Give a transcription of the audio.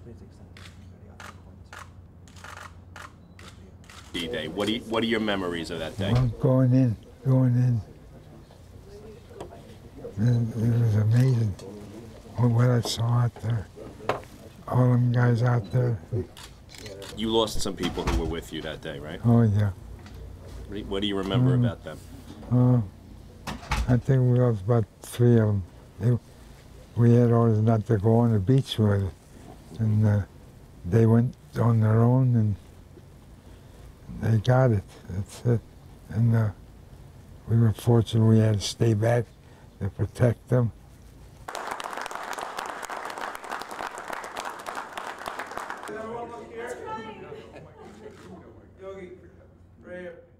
D-Day. What are your memories of that day? Well, going in. It was amazing what I saw out there. All them guys out there. You lost some people who were with you that day, right? Oh, yeah. What do you remember about them? I think we lost about 3 of them. We had orders not to go on the beach with it. And they went on their own and they got it. That's it. And we were fortunate we had to stay back to protect them. Yogi, right here.